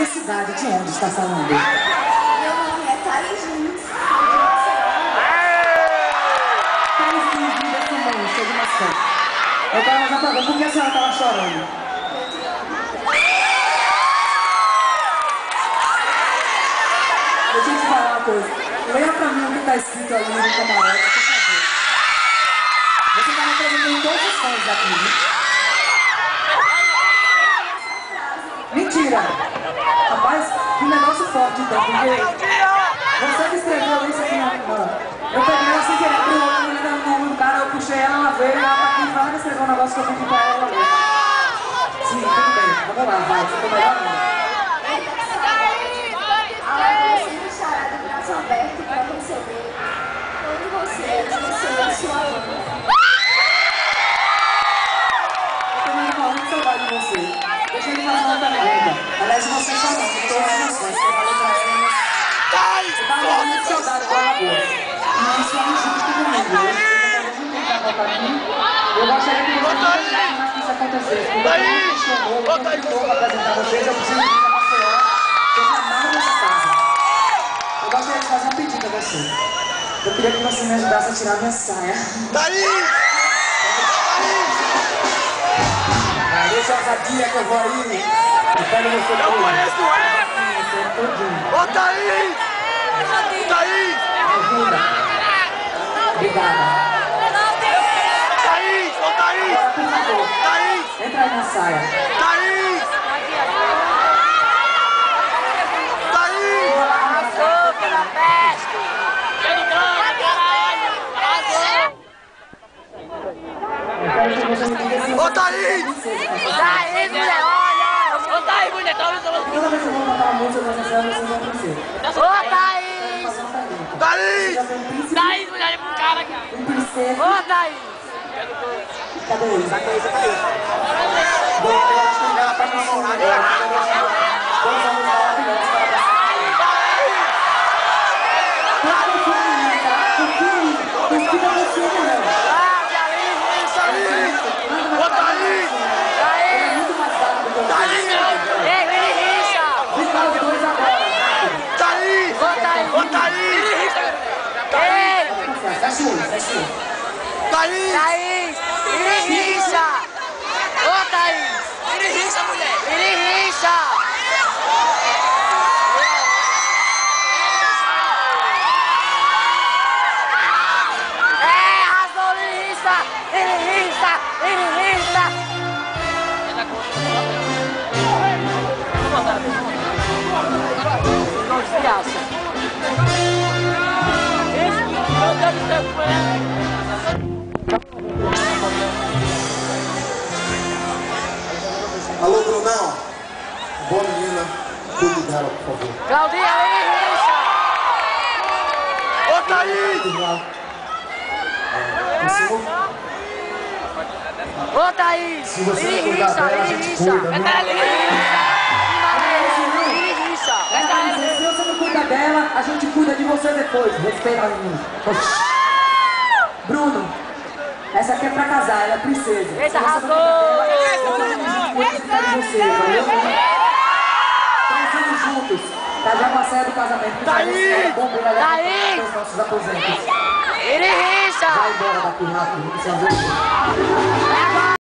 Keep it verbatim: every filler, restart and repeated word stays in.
cidade, de onde está falando? Meu nome é Thaís Lins. Thaís Lins, vida comum, sou de Maceió. Eu estava já falando, por que a senhora estava chorando? Deixa eu te falar uma coisa. Leia pra mim o que está escrito ali no camarote, por favor. Você está representando todos os fãs daqui, né? Mentira! Rapaz, que negócio forte então, porque você que escreveu isso aqui na mão. Eu peguei ela sem querer, abri o olho, eu lembro o nome do cara, eu puxei ela, ela veio, ela tá aqui e fala que escreveu um negócio que eu pedi pra ela ler. Sim, tudo bem, vamos lá, vai, você vai dar uma. Sempre estará de braço aberto para receber todos vocês, você e sua mãe. Eu também tô falando de saudade de você. Deixa eu lhe fazer uma pergunta. Aliás, você só não, de todas as nações, você falou pra elas. Eu tava falando de saudade do Alagoas. E isso é injusto comigo. Eu ainda não tenho pra voltar aqui. Eu gostaria que você não deixasse mais que isso acontecesse. Porque eu não me chamou, eu não tentou pra apresentar vocês, eu preciso vir pra Maceió. Eu trabalho nessa casa. Eu gostaria de fazer um pedido a você. Eu queria que você me ajudasse a tirar minha saia. Thaís! Deixa a ousadia que eu vou aí. Eu quero você Eu conheço ela! você todinho. Ô Thaís! Thaís! Ajuda. Obrigada. Thaís! Ô Thaís! Agora, por favor, Thaís! entra aí na saia. Thaís! Thaís! Arrasou pela festa! Eu quero que você me diga se Ô você Thaís! Thaís, mulher, olha! Ô Thaís, mulher, tá ouvindo? Toda vez que eu vou cantar uma música, você sabe, vocês vão crescer. Ô Thaís! Fazer uma pergunta. Thaís! Já tem um príncipe, Thaís, mulher, olha pro cara aqui! um princesa. Ô Thaís! Cadê ele? Cadê ele? Cadê ele? Vou eu acho que ela tá com sono agora. Vamos fazer maravilhosa para você. Claro que foi, tá? Porque pesquisa você, não. Ah, Thaís, Thaís! Ô Thaís! Ele é muito mais rápido do que eu. Thaís! ei, ele rixa! Vem cá os dois agora, rápido. Thaís! Ô Thaís! Ô Thaís! Ei, Fecha o olho, fecha o olho. Thaís! Thaís! Ele rixa! Ô Thaís! Ele rixa, mulher! Ele rixa! É, arrasou, ele rixa! Ele rixa! Ele rixa! Não se acha. Meu Deus do céu, Alô, Brunão. Boa menina. Cuide dela, por favor. Claudinha, ele rixa! Ô Thaís! Ô Thaís! Se você Ele cuidar rixa, dela, a ele gente rixa! cuida, viu? Ele rixa! Ele rixa! Ela tá dizendo, se você não cuida dela, a gente cuida de você depois. Respeita a menina. Bruno, essa aqui é pra casar, ela é princesa. Esse Se você não arrasou! cuida dela, eu vou cuidar de você, valeu? Três anos juntos. Tá já com a saia do casamento. Thaís! Bom, bem legal Thaís! para os nossos aposentos. Ele rixa! Vai embora daqui rápido, não precisa ver.